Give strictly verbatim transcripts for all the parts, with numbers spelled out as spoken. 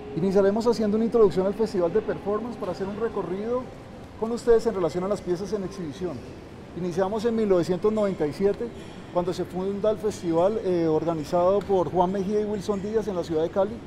Iniciaremos haciendo una introducción al Festival de Performance para hacer un recorrido con ustedes en relación a las piezas en exhibición. Iniciamos en mil novecientos noventa y siete, cuando se funda el festival eh, organizado por Juan Mejía y Wilson Díaz en la ciudad de Cali.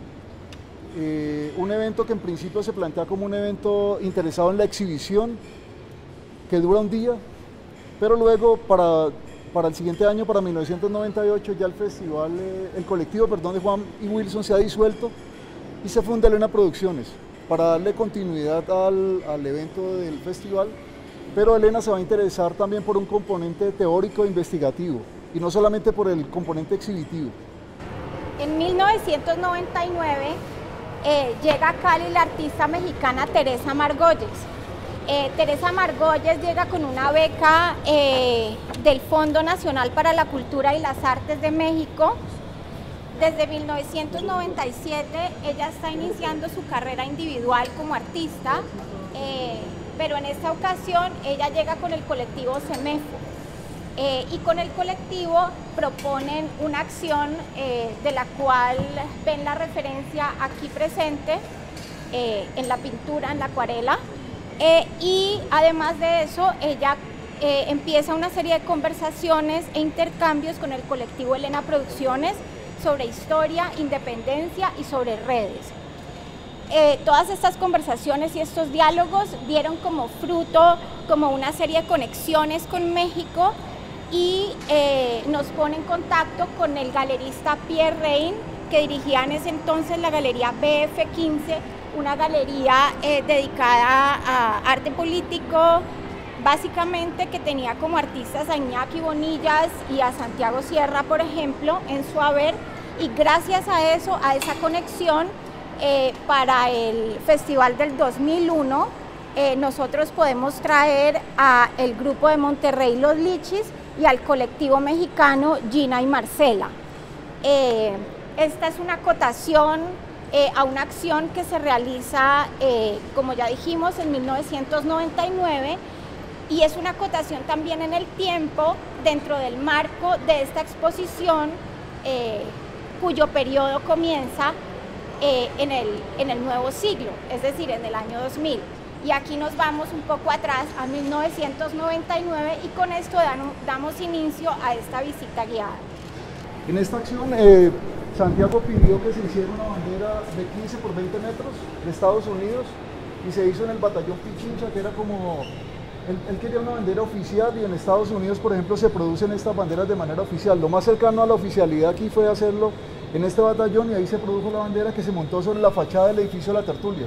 Eh, un evento que en principio se plantea como un evento interesado en la exhibición, que dura un día, pero luego para, para el siguiente año, para mil novecientos noventa y ocho, ya el festival, eh, el colectivo perdón, de Juan y Wilson se ha disuelto y se funda Elena Producciones para darle continuidad al, al evento del festival, pero Elena se va a interesar también por un componente teórico e investigativo y no solamente por el componente exhibitivo. En mil novecientos noventa y nueve eh, llega a Cali la artista mexicana Teresa Margolles. Eh, Teresa Margolles llega con una beca eh, del Fondo Nacional para la Cultura y las Artes de México. Desde mil novecientos noventa y siete ella está iniciando su carrera individual como artista, eh, pero en esta ocasión ella llega con el colectivo CEMEFO eh, y con el colectivo proponen una acción eh, de la cual ven la referencia aquí presente eh, en la pintura, en la acuarela. Eh, y además de eso, ella eh, empieza una serie de conversaciones e intercambios con el colectivo Elena Producciones sobre historia, independencia y sobre redes. Eh, todas estas conversaciones y estos diálogos dieron como fruto como una serie de conexiones con México y eh, nos pone en contacto con el galerista Pierre Rein, que dirigía en ese entonces la galería B F quince, una galería eh, dedicada a arte político, básicamente que tenía como artistas a Iñaki Bonillas y a Santiago Sierra, por ejemplo, en su haber, y gracias a eso, a esa conexión, eh, para el festival del dos mil uno, eh, nosotros podemos traer al grupo de Monterrey Los Lichis y al colectivo mexicano Gina y Marcela. Eh, esta es una acotación Eh, a una acción que se realiza, eh, como ya dijimos, en mil novecientos noventa y nueve, y es una acotación también en el tiempo dentro del marco de esta exposición, eh, cuyo periodo comienza eh, en, el, en el nuevo siglo, es decir, en el año dos mil. Y aquí nos vamos un poco atrás a mil novecientos noventa y nueve y con esto dan, damos inicio a esta visita guiada. En esta acción, eh, Santiago pidió que se hiciera una bandera de quince por veinte metros de Estados Unidos y se hizo en el batallón Pichincha, que era como, él, él quería una bandera oficial y en Estados Unidos, por ejemplo, se producen estas banderas de manera oficial. Lo más cercano a la oficialidad aquí fue hacerlo en este batallón y ahí se produjo la bandera que se montó sobre la fachada del edificio La Tertulia.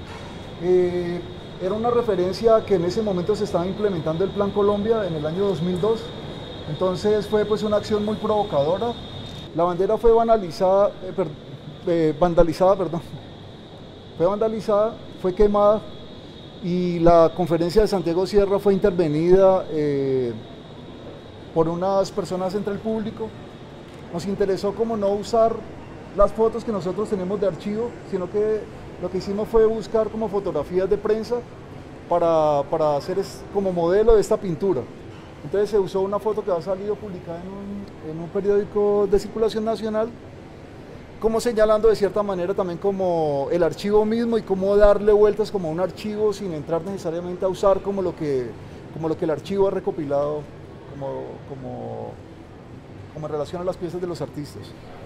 Eh, era una referencia a que en ese momento se estaba implementando el Plan Colombia en el año dos mil dos, entonces fue pues una acción muy provocadora. La bandera fue vandalizada, eh, per, eh, vandalizada, perdón, fue vandalizada, fue quemada y la conferencia de Santiago Sierra fue intervenida eh, por unas personas entre el público. Nos interesó como no usar las fotos que nosotros tenemos de archivo, sino que lo que hicimos fue buscar como fotografías de prensa para, para hacer es, como modelo de esta pintura. Entonces se usó una foto que ha salido publicada en un, en un periódico de circulación nacional, como señalando de cierta manera también como el archivo mismo y cómo darle vueltas como a un archivo sin entrar necesariamente a usar como lo que, como lo que el archivo ha recopilado como, como, como en relación a las piezas de los artistas.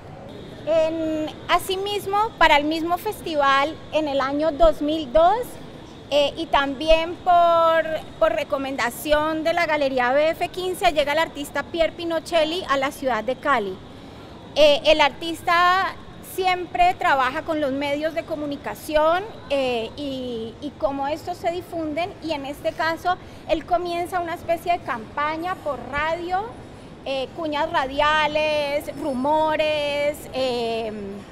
En, asimismo, para el mismo festival en el año dos mil dos, Eh, y también por, por recomendación de la Galería B F quince llega el artista Pierre Pinochelli a la ciudad de Cali. Eh, el artista siempre trabaja con los medios de comunicación eh, y, y cómo estos se difunden, y en este caso él comienza una especie de campaña por radio, eh, cuñas radiales, rumores, eh,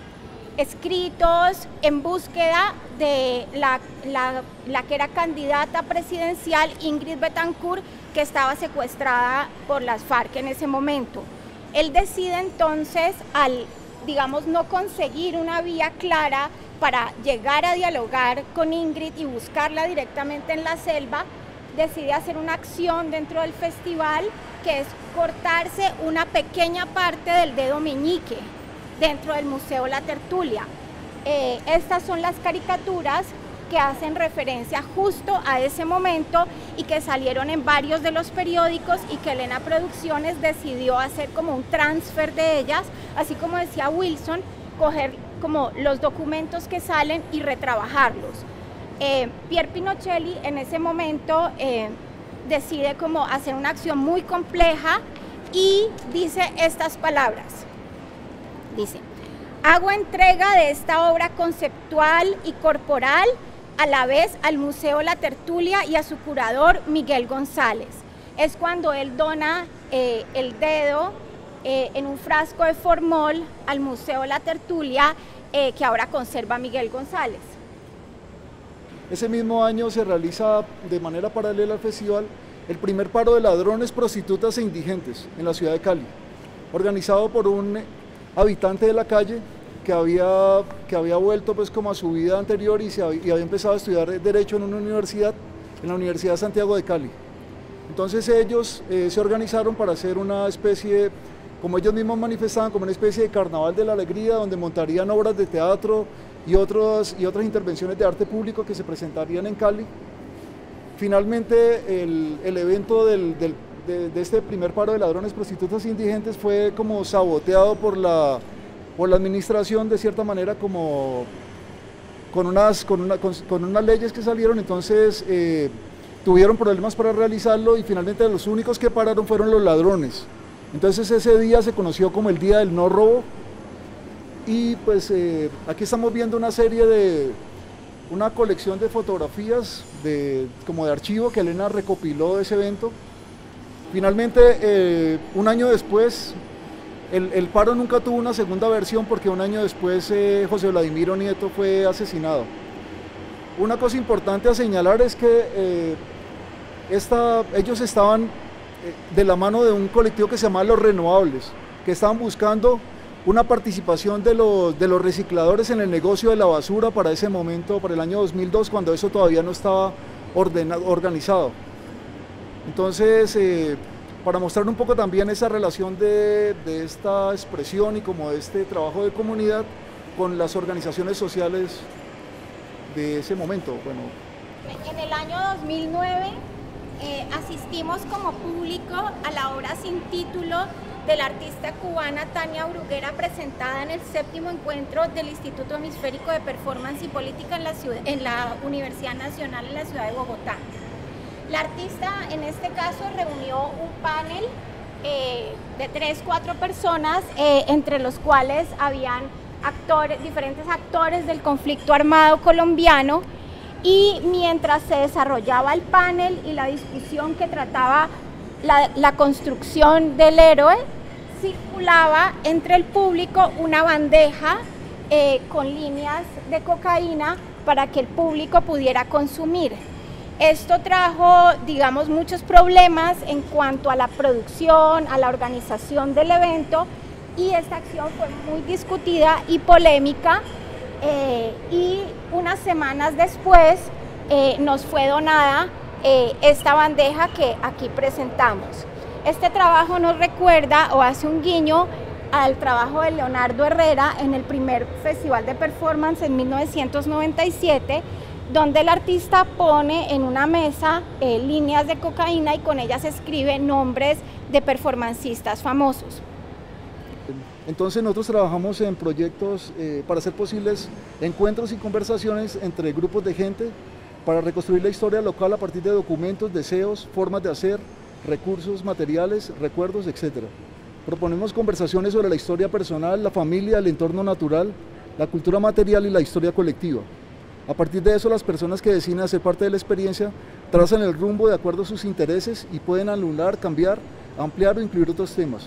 escritos en búsqueda de la, la, la que era candidata presidencial, Ingrid Betancourt, que estaba secuestrada por las FARC en ese momento. Él decide entonces, al, digamos, no conseguir una vía clara para llegar a dialogar con Ingrid y buscarla directamente en la selva, decide hacer una acción dentro del festival, que es cortarse una pequeña parte del dedo meñique dentro del Museo La Tertulia. eh, estas son las caricaturas que hacen referencia justo a ese momento y que salieron en varios de los periódicos y que Elena Producciones decidió hacer como un transfer de ellas, así como decía Wilson, coger como los documentos que salen y retrabajarlos. Eh, Pier Pinochelli en ese momento eh, decide como hacer una acción muy compleja y dice estas palabras, dice: hago entrega de esta obra conceptual y corporal a la vez al Museo La Tertulia y a su curador Miguel González. Es cuando él dona eh, el dedo eh, en un frasco de formol al Museo La Tertulia eh, que ahora conserva Miguel González. Ese mismo año se realiza de manera paralela al festival el primer paro de ladrones, prostitutas e indigentes en la ciudad de Cali, organizado por un habitante de la calle que había, que había vuelto pues como a su vida anterior y, se había, y había empezado a estudiar Derecho en una universidad, en la Universidad de Santiago de Cali. Entonces ellos eh, se organizaron para hacer una especie, como ellos mismos manifestaban, como una especie de carnaval de la alegría, donde montarían obras de teatro y, otros, y otras intervenciones de arte público que se presentarían en Cali. Finalmente el, el evento del, del, de, de este primer paro de ladrones, prostitutas e indigentes fue como saboteado por la por la administración, de cierta manera, como con unas, con una, con, con unas leyes que salieron. Entonces eh, tuvieron problemas para realizarlo y finalmente los únicos que pararon fueron los ladrones. Entonces ese día se conoció como el Día del No Robo y pues eh, aquí estamos viendo una serie de, una colección de fotografías de, como de archivo que Elena recopiló de ese evento. Finalmente, eh, un año después, El, el paro nunca tuvo una segunda versión porque un año después eh, José Vladimiro Nieto fue asesinado. Una cosa importante a señalar es que eh, esta, ellos estaban eh, de la mano de un colectivo que se llama Los Renovables, que estaban buscando una participación de los, de los recicladores en el negocio de la basura para ese momento, para el año dos mil dos, cuando eso todavía no estaba ordenado, organizado. Entonces, eh, para mostrar un poco también esa relación de, de esta expresión y como de este trabajo de comunidad con las organizaciones sociales de ese momento. Bueno. En el año dos mil nueve eh, asistimos como público a la obra sin título de la artista cubana Tania Bruguera, presentada en el séptimo encuentro del Instituto Hemisférico de Performance y Política en la, ciudad, en la Universidad Nacional en la ciudad de Bogotá. La artista en este caso reunió un panel eh, de tres, cuatro personas, eh, entre los cuales habían actores, diferentes actores del conflicto armado colombiano, y mientras se desarrollaba el panel y la discusión que trataba la, la construcción del héroe, circulaba entre el público una bandeja eh, con líneas de cocaína para que el público pudiera consumir. Esto trajo, digamos, muchos problemas en cuanto a la producción, a la organización del evento, y esta acción fue muy discutida y polémica, eh, y unas semanas después eh, nos fue donada eh, esta bandeja que aquí presentamos. Este trabajo nos recuerda o hace un guiño al trabajo de Leonardo Herrera en el primer Festival de Performance en mil novecientos noventa y siete, donde el artista pone en una mesa eh, líneas de cocaína y con ellas escribe nombres de performancistas famosos. Entonces nosotros trabajamos en proyectos eh, para hacer posibles encuentros y conversaciones entre grupos de gente para reconstruir la historia local a partir de documentos, deseos, formas de hacer, recursos, materiales, recuerdos, etcétera. Proponemos conversaciones sobre la historia personal, la familia, el entorno natural, la cultura material y la historia colectiva. A partir de eso, las personas que deciden hacer parte de la experiencia trazan el rumbo de acuerdo a sus intereses y pueden anular, cambiar, ampliar o incluir otros temas.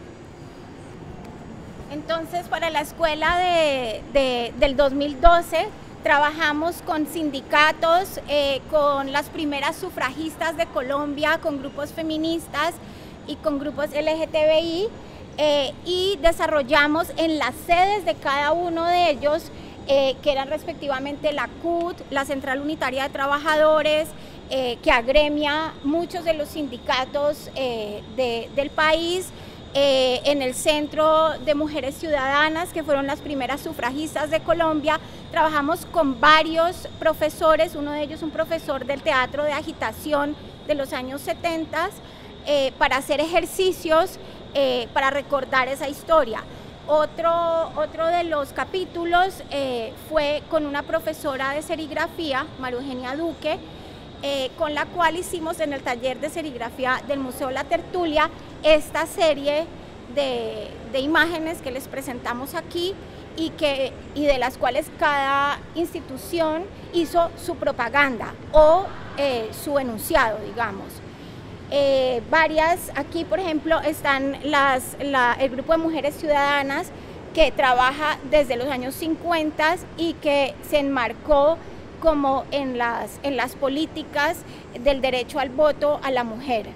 Entonces, para la escuela de, de, del dos mil doce, trabajamos con sindicatos, eh, con las primeras sufragistas de Colombia, con grupos feministas y con grupos L G T B I, eh, y desarrollamos en las sedes de cada uno de ellos, Eh, que eran respectivamente la C U T, la Central Unitaria de Trabajadores, eh, que agremia muchos de los sindicatos eh, de, del país, eh, en el Centro de Mujeres Ciudadanas, que fueron las primeras sufragistas de Colombia. Trabajamos con varios profesores, uno de ellos un profesor del teatro de agitación de los años setenta, eh, para hacer ejercicios eh, para recordar esa historia. Otro, otro de los capítulos eh, fue con una profesora de serigrafía, María Eugenia Duque, eh, con la cual hicimos en el taller de serigrafía del Museo La Tertulia esta serie de, de imágenes que les presentamos aquí y, que, y de las cuales cada institución hizo su propaganda o eh, su enunciado, digamos. Eh, varias, aquí por ejemplo están las, la, el grupo de Mujeres Ciudadanas, que trabaja desde los años cincuenta y que se enmarcó como en las, en las políticas del derecho al voto a la mujer.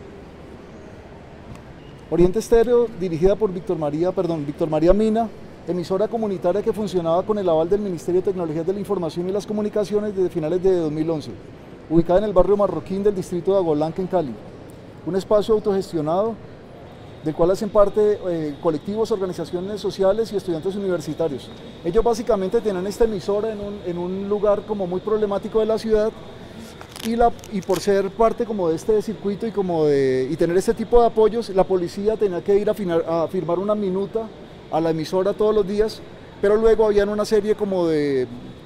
Oriente Estéreo, dirigida por Víctor María, perdón, Víctor María Mina, emisora comunitaria que funcionaba con el aval del Ministerio de Tecnologías de la Información y las Comunicaciones desde finales de dos mil once, ubicada en el barrio Marroquín del distrito de Agualanca, en Cali. Un espacio autogestionado del cual hacen parte eh, colectivos, organizaciones sociales y estudiantes universitarios. Ellos básicamente tienen esta emisora en un, en un lugar como muy problemático de la ciudad, y, la, y por ser parte como de este circuito y, como de, y tener este tipo de apoyos, la policía tenía que ir a, finar, a firmar una minuta a la emisora todos los días, pero luego habían una serie como de,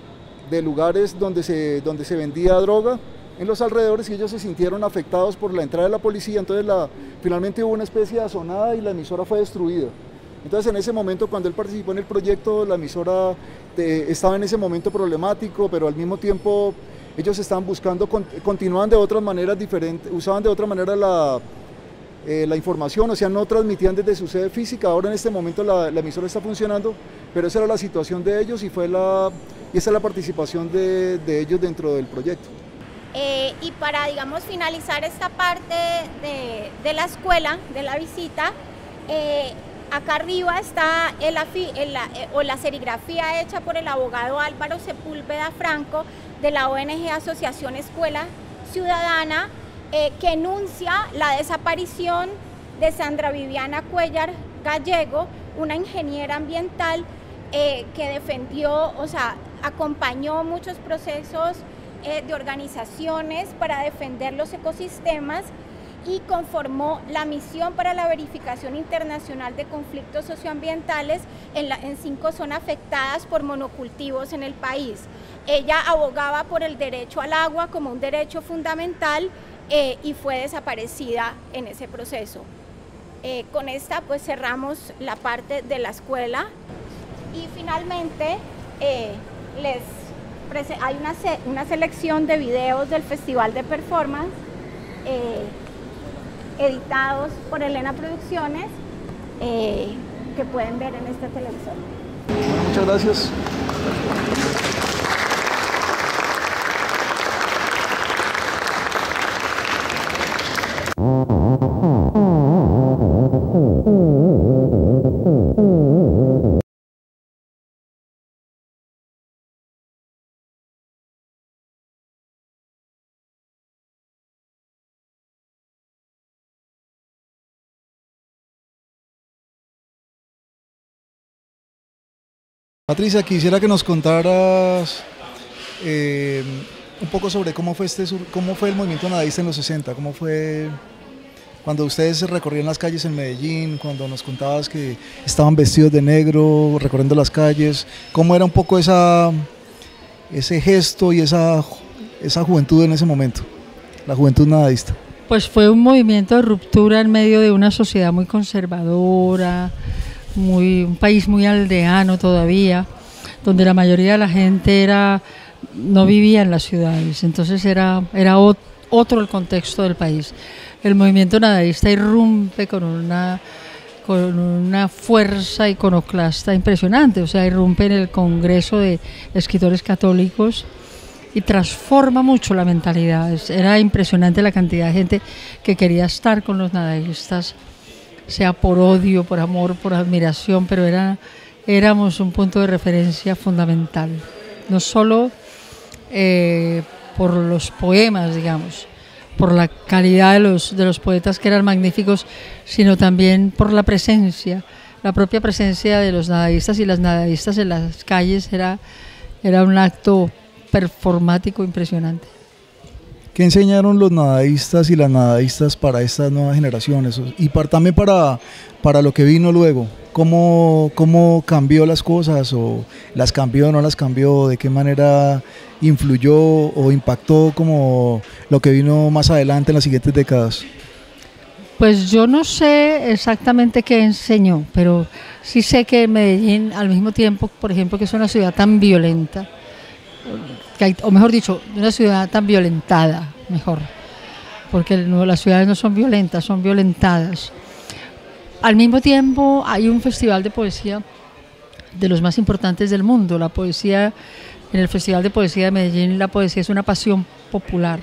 de lugares donde se, donde se vendía droga en los alrededores, y ellos se sintieron afectados por la entrada de la policía. Entonces la, finalmente hubo una especie de azonada y la emisora fue destruida. Entonces en ese momento, cuando él participó en el proyecto, la emisora de, estaba en ese momento problemático, pero al mismo tiempo ellos estaban buscando, continuaban de otras maneras diferentes, usaban de otra manera la, eh, la información, o sea, no transmitían desde su sede física. Ahora en este momento la, la emisora está funcionando, pero esa era la situación de ellos y, fue la, y esa es la participación de, de ellos dentro del proyecto. Eh, y para, digamos, finalizar esta parte de, de la escuela, de la visita, eh, acá arriba está el, el, o la serigrafía hecha por el abogado Álvaro Sepúlveda Franco de la O N G Asociación Escuela Ciudadana, eh, que enuncia la desaparición de Sandra Viviana Cuellar Gallego, una ingeniera ambiental eh, que defendió, o sea, acompañó muchos procesos eh, de organizaciones para defender los ecosistemas y conformó la misión para la verificación internacional de conflictos socioambientales en, la, en cinco zonas afectadas por monocultivos en el país. Ella abogaba por el derecho al agua como un derecho fundamental eh, y fue desaparecida en ese proceso. Eh, con esta pues cerramos la parte de la escuela y finalmente eh, les hay una, se una selección de videos del Festival de Performance eh, editados por Elena Producciones, eh, que pueden ver en este televisor. Bueno, muchas gracias. Patricia, quisiera que nos contaras eh, un poco sobre cómo fue, este, cómo fue el movimiento nadaísta en los sesenta, cómo fue cuando ustedes recorrían las calles en Medellín, cuando nos contabas que estaban vestidos de negro, recorriendo las calles, cómo era un poco esa, ese gesto y esa, esa juventud en ese momento, la juventud nadaísta. Pues fue un movimiento de ruptura en medio de una sociedad muy conservadora, Muy, un país muy aldeano todavía, donde la mayoría de la gente era, no vivía en las ciudades, entonces era, era otro el contexto del país. El movimiento nadaísta irrumpe con una, con una fuerza iconoclasta impresionante, o sea, irrumpe en el Congreso de Escritores Católicos y transforma mucho la mentalidad. Era impresionante la cantidad de gente que quería estar con los nadaístas, sea por odio, por amor, por admiración, pero era, éramos un punto de referencia fundamental, no solo eh, por los poemas, digamos, por la calidad de los, de los poetas que eran magníficos, sino también por la presencia, la propia presencia de los nadaístas y las nadaístas en las calles era, era un acto performático impresionante. ¿Qué enseñaron los nadaístas y las nadaístas para estas nuevas generaciones? Y para, también para, para lo que vino luego. ¿Cómo, ¿Cómo cambió las cosas? ¿O las cambió o no las cambió? ¿De qué manera influyó o impactó como lo que vino más adelante en las siguientes décadas? Pues yo no sé exactamente qué enseñó, pero sí sé que Medellín, al mismo tiempo, por ejemplo, que es una ciudad tan violenta, que hay, o mejor dicho, una ciudad tan violentada, mejor, porque no, las ciudades no son violentas, son violentadas. Al mismo tiempo hay un festival de poesía de los más importantes del mundo. La poesía, en el Festival de Poesía de Medellín, la poesía es una pasión popular.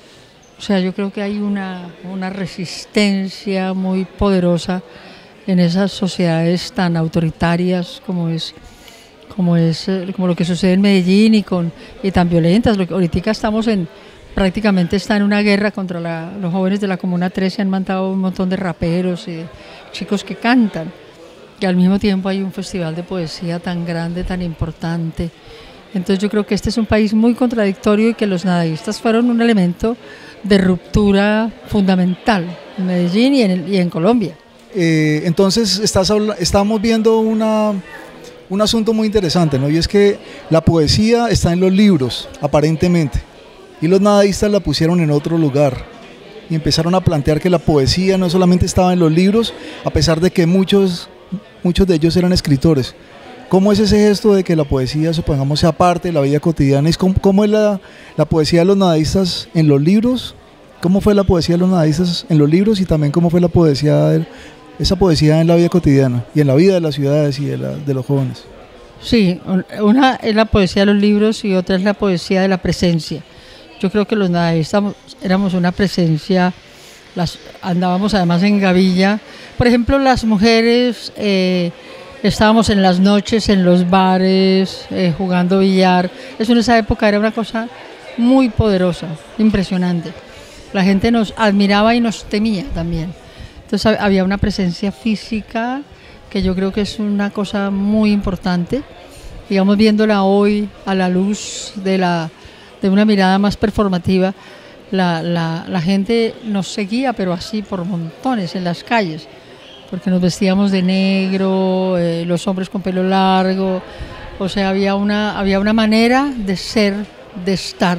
O sea, yo creo que hay una, una resistencia muy poderosa en esas sociedades tan autoritarias como es, como es, como lo que sucede en Medellín y, con, y tan violentas. Lo que ahorita estamos en, prácticamente está en una guerra contra la, los jóvenes de la Comuna trece, han matado un montón de raperos y de chicos que cantan. Y al mismo tiempo hay un festival de poesía tan grande, tan importante. Entonces yo creo que este es un país muy contradictorio y que los nadaístas fueron un elemento de ruptura fundamental en Medellín y en, y en Colombia. Eh, entonces estás, estamos viendo una, un asunto muy interesante, ¿no? Y es que la poesía está en los libros, aparentemente, y los nadaístas la pusieron en otro lugar y empezaron a plantear que la poesía no solamente estaba en los libros, a pesar de que muchos, muchos de ellos eran escritores. ¿Cómo es ese gesto de que la poesía, supongamos, sea parte de la vida cotidiana? ¿Cómo, cómo es la, la poesía de los nadaístas en los libros? ¿Cómo fue la poesía de los nadaístas en los libros? Y también cómo fue la poesía de, esa poesía en la vida cotidiana y en la vida de las ciudades y de, la, de los jóvenes. Sí, una es la poesía de los libros y otra es la poesía de la presencia. Yo creo que los nadaístas éramos una presencia, las, andábamos además en gavilla. Por ejemplo, las mujeres eh, estábamos en las noches en los bares eh, jugando billar. Eso en esa época era una cosa muy poderosa, impresionante. La gente nos admiraba y nos temía también. Entonces había una presencia física que yo creo que es una cosa muy importante. Digamos, viéndola hoy a la luz de la de una mirada más performativa, la, la, la gente nos seguía, pero así por montones en las calles, porque nos vestíamos de negro, eh, los hombres con pelo largo, o sea, había una, había una manera de ser, de estar,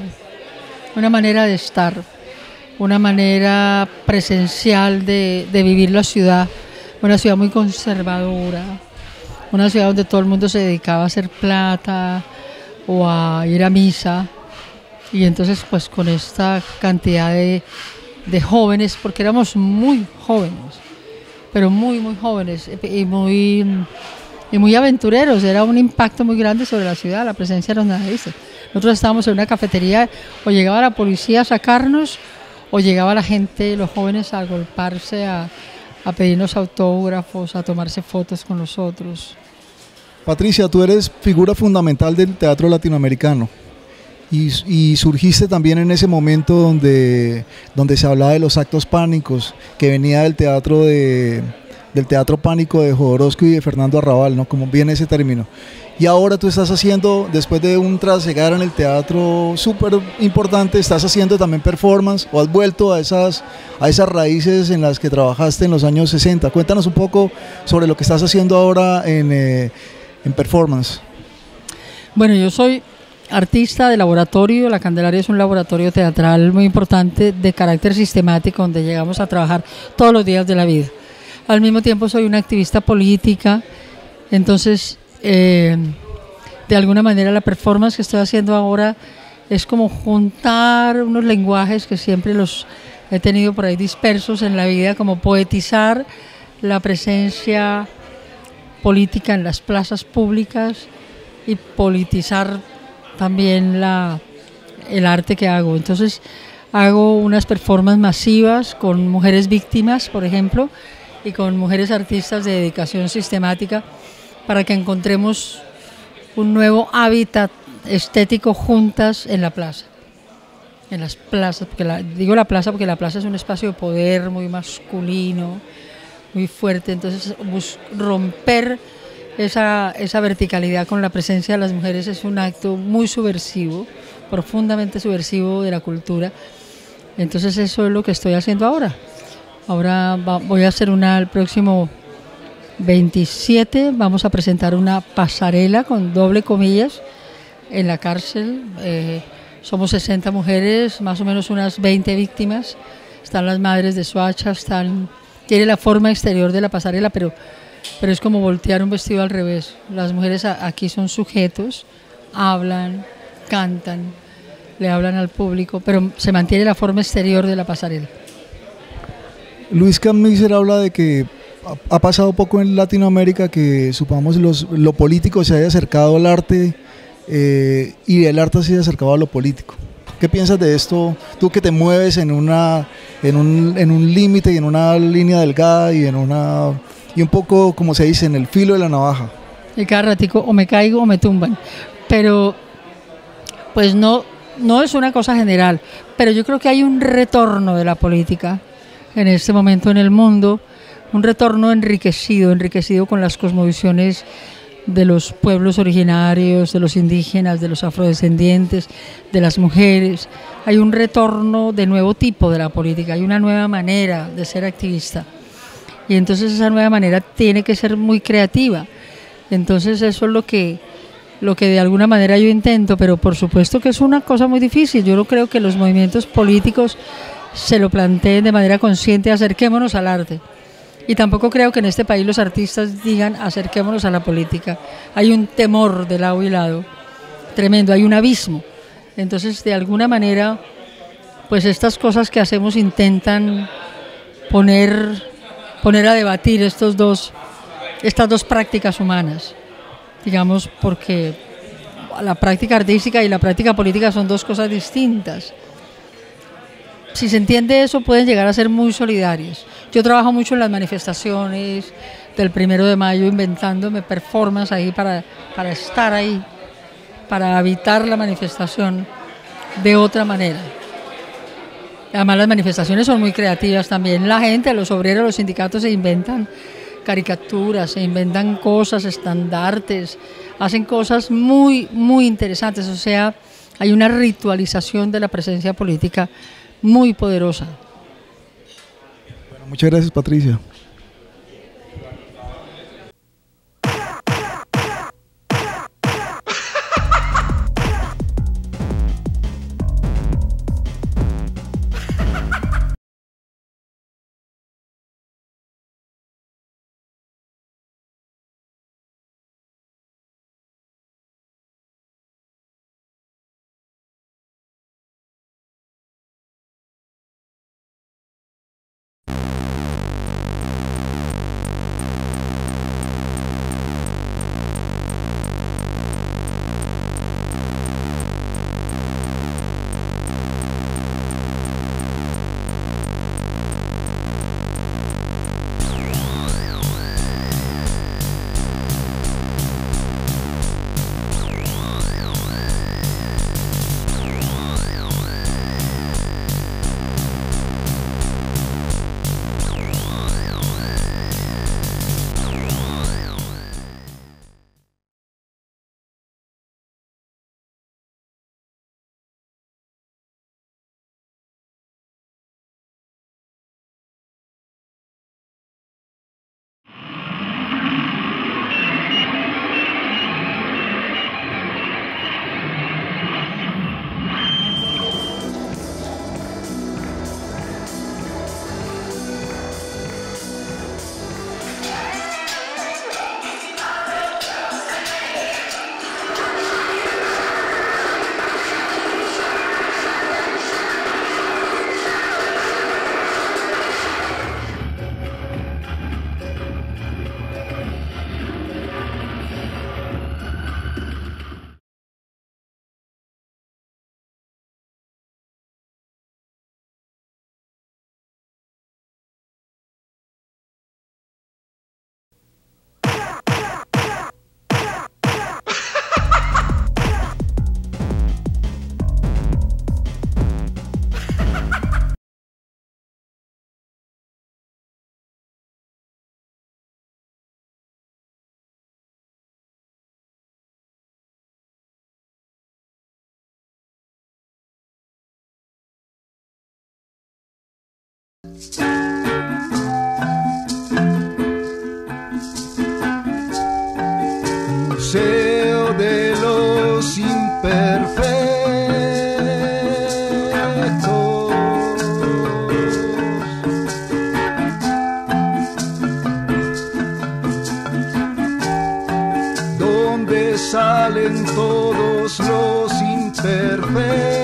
una manera de estar, una manera presencial de, de vivir la ciudad, una ciudad muy conservadora, una ciudad donde todo el mundo se dedicaba a hacer plata o a ir a misa. Y entonces pues con esta cantidad de, de jóvenes, porque éramos muy jóvenes, pero muy muy jóvenes y muy, y muy aventureros, era un impacto muy grande sobre la ciudad, la presencia de los nadaístas. Nosotros estábamos en una cafetería, o llegaba la policía a sacarnos, o llegaba la gente, los jóvenes, a agolparse, a, a pedirnos autógrafos, a tomarse fotos con nosotros. Patricia, tú eres figura fundamental del teatro latinoamericano. Y, y surgiste también en ese momento donde, donde se hablaba de los actos pánicos, que venía del teatro de, del teatro pánico de Jodorowsky y de Fernando Arrabal, ¿no? Como viene ese término. Y ahora tú estás haciendo, después de un trasegar en el teatro súper importante, estás haciendo también performance, o has vuelto a esas, a esas raíces en las que trabajaste en los años sesenta. Cuéntanos un poco sobre lo que estás haciendo ahora en, eh, en performance. Bueno, yo soy artista de laboratorio. La Candelaria es un laboratorio teatral muy importante de carácter sistemático donde llegamos a trabajar todos los días de la vida. Al mismo tiempo soy una activista política, entonces eh, de alguna manera la performance que estoy haciendo ahora es como juntar unos lenguajes que siempre los he tenido por ahí dispersos en la vida, como poetizar la presencia política en las plazas públicas y politizar también la, el arte que hago. Entonces hago unas performances masivas con mujeres víctimas, por ejemplo, y con mujeres artistas de dedicación sistemática para que encontremos un nuevo hábitat estético juntas en la plaza. en las plazas, porque la, digo la plaza porque la plaza es un espacio de poder muy masculino, muy fuerte, entonces bus, romper esa, esa verticalidad con la presencia de las mujeres es un acto muy subversivo, profundamente subversivo de la cultura. Entonces eso es lo que estoy haciendo ahora. Ahora va, voy a hacer una el próximo veintisiete, vamos a presentar una pasarela con doble comillas en la cárcel. Eh, somos sesenta mujeres, más o menos unas veinte víctimas. Están las madres de Soacha, están, tiene la forma exterior de la pasarela, pero, pero es como voltear un vestido al revés. Las mujeres a, aquí son sujetos, hablan, cantan, le hablan al público, pero se mantiene la forma exterior de la pasarela. Luis Camiser habla de que ha pasado poco en Latinoamérica que, supongamos, los, lo político se haya acercado al arte eh, y el arte se haya acercado a lo político. ¿Qué piensas de esto? Tú que te mueves en una en un, en un límite y en una línea delgada y en una y un poco, como se dice, en el filo de la navaja. Y cada ratico o me caigo o me tumban. Pero pues no, no es una cosa general, pero yo creo que hay un retorno de la política en este momento en el mundo, un retorno enriquecido, enriquecido con las cosmovisiones de los pueblos originarios, de los indígenas, de los afrodescendientes, de las mujeres. Hay un retorno de nuevo tipo de la política, hay una nueva manera de ser activista. Y entonces esa nueva manera tiene que ser muy creativa. Entonces eso es lo que, lo que de alguna manera yo intento, pero por supuesto que es una cosa muy difícil. Yo no creo que los movimientos políticos se lo planteen de manera consciente, acerquémonos al arte. Y tampoco creo que en este país los artistas digan acerquémonos a la política. Hay un temor de lado y lado tremendo, hay un abismo. Entonces, de alguna manera, pues estas cosas que hacemos intentan poner, poner a debatir estos dos, estas dos prácticas humanas, digamos, porque la práctica artística y la práctica política son dos cosas distintas. Si se entiende eso, pueden llegar a ser muy solidarios. Yo trabajo mucho en las manifestaciones del primero de mayo, inventándome performance ahí para, para estar ahí, para habitar la manifestación de otra manera. Además, las manifestaciones son muy creativas también. La gente, los obreros, los sindicatos se inventan caricaturas, se inventan cosas, estandartes, hacen cosas muy, muy interesantes. O sea, hay una ritualización de la presencia política muy poderosa. Bueno, muchas gracias, Patricia. Museo de los imperfectos, donde salen todos los imperfectos,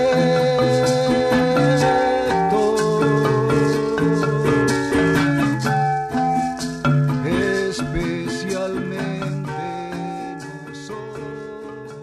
especialmente nosotros.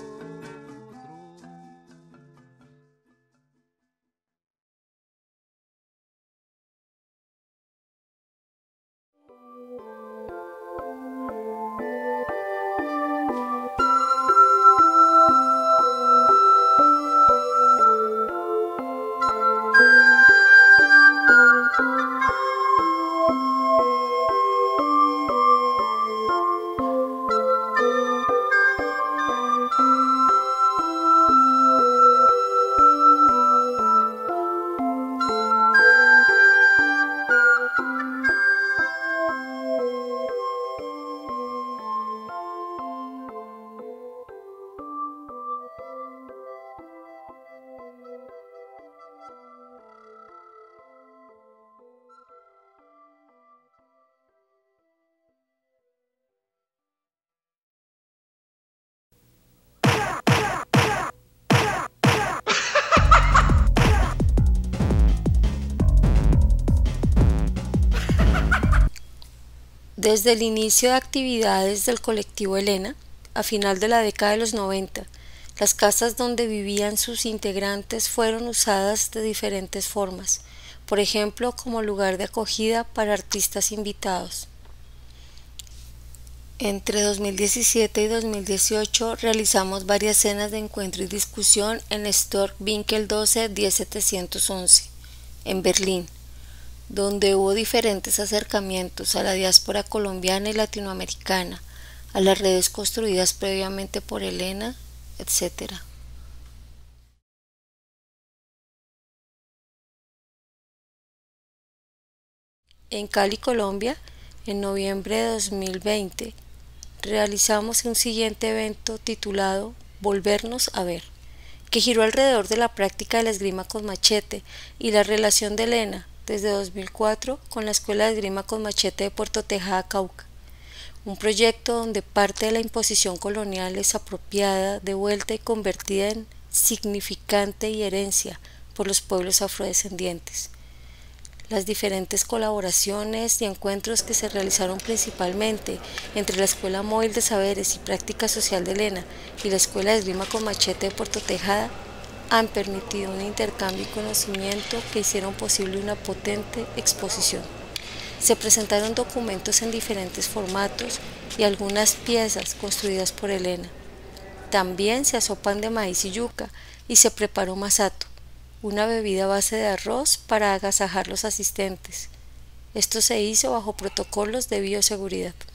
Desde el inicio de actividades del colectivo Elena, a final de la década de los noventa, las casas donde vivían sus integrantes fueron usadas de diferentes formas, por ejemplo, como lugar de acogida para artistas invitados. Entre dos mil diecisiete y dos mil dieciocho realizamos varias cenas de encuentro y discusión en Storkwinkel doce diez setecientos once, en Berlín, donde hubo diferentes acercamientos a la diáspora colombiana y latinoamericana, a las redes construidas previamente por Elena, etcétera. En Cali, Colombia, en noviembre de dos mil veinte, realizamos un siguiente evento titulado Volvernos a ver, que giró alrededor de la práctica de la esgrima con machete y la relación de Elena desde dos mil cuatro con la Escuela de Esgrima con Machete de Puerto Tejada, Cauca, un proyecto donde parte de la imposición colonial es apropiada, devuelta y convertida en significante y herencia por los pueblos afrodescendientes. Las diferentes colaboraciones y encuentros que se realizaron principalmente entre la Escuela Móvil de Saberes y Práctica Social de Elena y la Escuela de Esgrima con Machete de Puerto Tejada han permitido un intercambio y conocimiento que hicieron posible una potente exposición. Se presentaron documentos en diferentes formatos y algunas piezas construidas por Elena. También se asó pan de maíz y yuca y se preparó masato, una bebida a base de arroz para agasajar los asistentes. Esto se hizo bajo protocolos de bioseguridad.